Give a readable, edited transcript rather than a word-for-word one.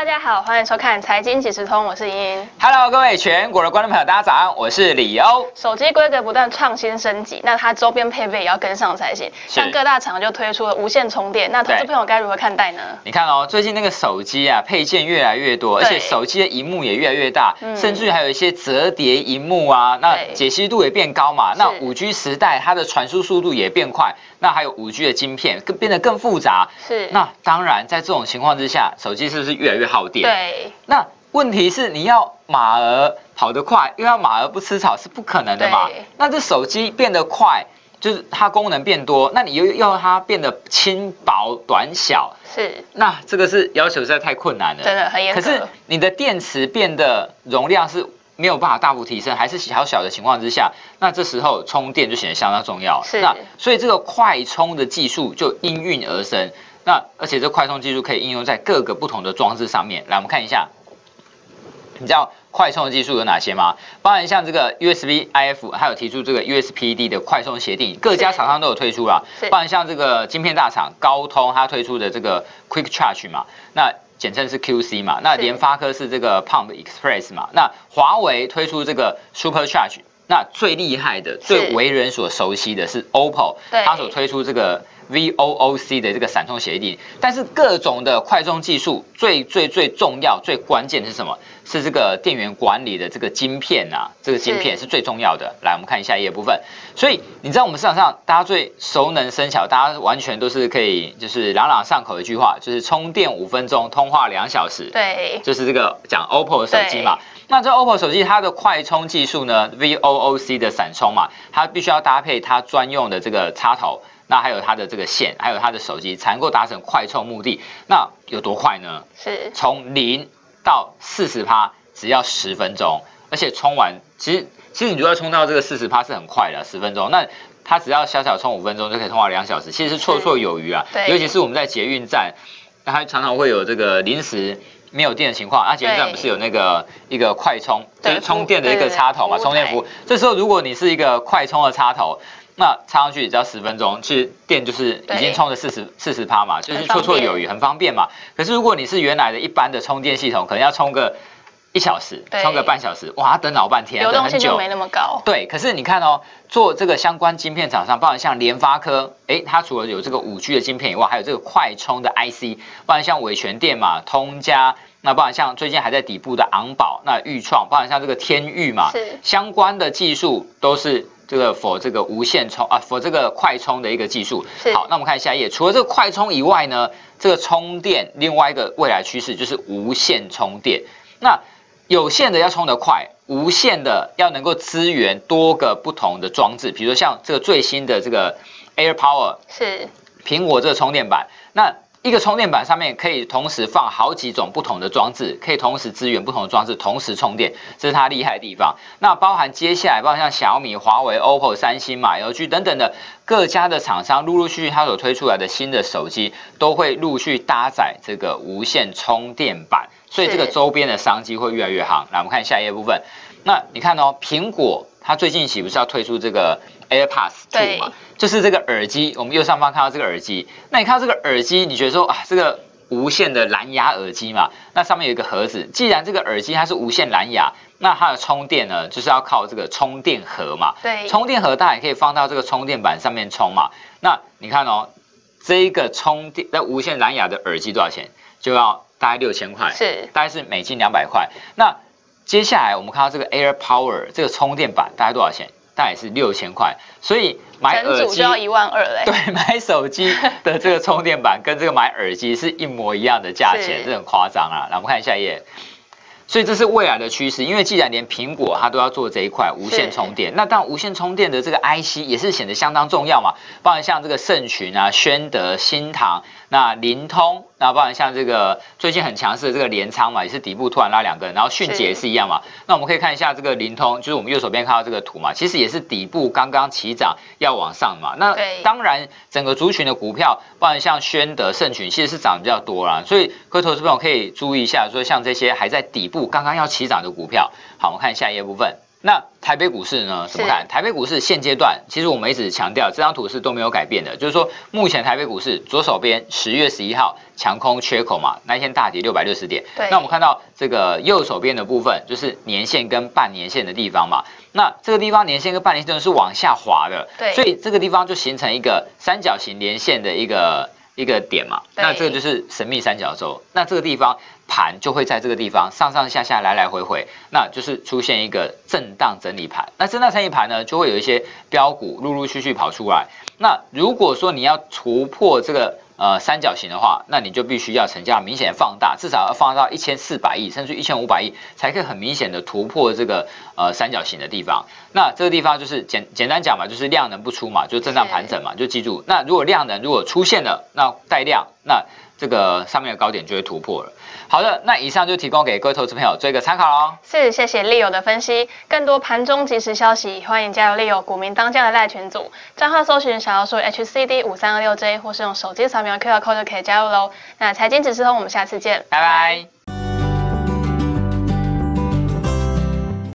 家好，欢迎收看财经即时通，我是莹莹。 Hello， 各位全国的观众朋友，大家早安，我是李欧。 手机规格不断创新升级，那它周边配备也要跟上才行。像各大厂就推出了无线充电，那投资朋友该如何看待呢？ 你看哦，最近那个手机啊，配件越来越多，而且手机的萤幕也越来越大，甚至于还有一些折叠萤幕啊，那解析度也变高嘛。那5G 时代，它的传输速度也变快，那还有5G 的晶片变得更复杂。是。那当然，在这种情况之下，手机是不是越来越耗电？ 对。 那问题是你要马儿跑得快，又要马儿不吃草是不可能的嘛？那这手机变得快，就是它功能变多，那你又要它变得轻薄短小，是，那这个是要求实在太困难了， 真的很严格。 可是你的电池变得容量是没有办法大幅提升，还是小小的情况之下，那这时候充电就显得相当重要。是，那所以这个快充的技术就应运而生。那而且这快充技术可以应用在各个不同的装置上面。来，我们看一下。你知道快充的技术有哪些吗？包含像这个 USB-IF， 还有提出这个 USB-PD 的快充协定，各家厂商都有推出啦。包含像这个晶片大厂高通，它推出的这个 Quick Charge 嘛，那简称是 QC 嘛。那联发科是这个 Pump Express 嘛。那华为推出这个 Super Charge。那最厉害的、最为人所熟悉的是 OPPO， 它所推出这个 VOOC 的这个闪充协定。但是各种的快充技术最重要、最关键的是什么？是这个电源管理的这个晶片啊，这个晶片是最重要的。来，我们看一下一页部分。所以你知道我们市场上大家最熟能生巧，大家完全都是可以就是朗朗上口的一句话，就是充电5分钟，通话2小时。对，就是这个讲 OPPO 的手机嘛。那这 OPPO 手机它的快充技术呢 ，VOOC 的闪充嘛，它必须要搭配它专用的这个插头，那还有它的这个线，还有它的手机，才能够达成快充目的。那有多快呢？是从0到40%只要10分钟，而且充完，其实你如果要充到这个40%是很快的，10分钟。那它只要小充5分钟就可以通话2小时，其实是绰绰有余啊。尤其是我们在捷运站，它常常会有这个临时没有电的情况，捷运站不是有那个一个快充，就是充电的一个插头嘛，充电服务。这时候如果你是一个快充的插头，那插上去只要10分钟，其实电就是已经充了40%嘛，就是绰绰有余，很方便嘛。可是如果你是原来的一般的充电系统，可能要充个1小时，充个半小时，哇，等老半天， 流动性就没那么高。 对，可是你看哦，做这个相关晶片厂商，包含像联发科，它除了有这个5G 的晶片以外，还有这个快充的 IC， 包含像伟全电嘛、通家，那包含像最近还在底部的昂宝、那裕创，包含像这个天钰嘛，相关的技术都是这个for这个无线充for这个快充的一个技术。好，那我们看下一页，除了这个快充以外呢，这个充电另外一个未来趋势就是无线充电。那有线的要充得快，无线的要能够支援多个不同的装置，比如说像这个最新的这个 AirPower 是苹果这个充电板，那一个充电板上面可以同时放好几种不同的装置，可以同时支援不同的装置，同时充电，这是它厉害的地方。那包含接下来，包含像小米、华为、OPPO、三星、LG 等等的各家的厂商，陆续它所推出来的新的手机，都会陆续搭载这个无线充电板。所以这个周边的商机会越来越夯。来，我们看下一页部分。那你看哦，苹果它最近期不是要推出这个 AirPods 2嘛？就是这个耳机，我们右上方看到这个耳机。那你看到这个耳机，你觉得说这个无线的蓝牙耳机嘛？那上面有一个盒子。既然这个耳机它是无线蓝牙，那它的充电呢，就是要靠这个充电盒嘛。对，充电盒当然也可以放到这个充电板上面充嘛。那你看哦，这一个充电的无线蓝牙的耳机多少钱？就要大概6000块，大概是美金200块。那接下来我们看到这个 AirPower 这个充电板大概多少钱？大概是6000块。所以买耳机就要12000嘞。 对，买手机的这个充电板跟这个买耳机是一模一样的价钱，这很夸张啊。来，我们看下一页。所以这是未来的趋势，因为既然连苹果它都要做这一块无线充电，那当然无线充电的这个 IC 也是显得相当重要嘛。包含像这个盛群啊、宣德、新唐、那灵通，那包含像这个最近很强势的这个联昌嘛，也是底部突然拉2根，然后迅捷也是一样嘛。那我们可以看一下这个灵通，就是我们右手边看到这个图嘛，其实也是底部刚刚起涨要往上嘛。那当然整个族群的股票，包含像宣德、盛群，其实是涨比较多啦。所以各位投资朋友可以注意一下，说像这些还在底部刚刚要起涨的股票。好，我们看下一页部分。 那台北股市呢？怎么看？台北股市现阶段，其实我们一直强调，这张图是都没有改变的，就是说目前台北股市左手边10月11号强空缺口嘛，那一天大跌660点。那我们看到这个右手边的部分，就是年线跟半年线的地方嘛。那这个地方年线跟半年线是往下滑的，所以这个地方就形成一个三角形连线的一个点嘛。那这个就是神秘三角洲。那这个地方盘就会在这个地方上上下下来来回回，那就是出现一个震荡整理盘。那震荡整理盘呢，就会有一些标股陆陆续续跑出来。那如果说你要突破这个三角形的话，那你就必须要成交明显放大，至少要放大到1400亿，甚至1500亿，才可以很明显的突破这个三角形的地方。那这个地方就是简单讲嘛，就是量能不出嘛，就震荡盘整嘛，就记住。那如果量能如果出现了，那带量，那这个上面的高点就会突破了。好的，那以上就提供给各位投资朋友做一个参考喽。 是，谢谢Leo的分析。更多盘中即时消息，欢迎加入Leo股民当家的赖群组，账号搜寻小老鼠HCD5326J，或是用手机扫描QR code就可以加入喽。那财经指示通，我们下次见， 拜拜。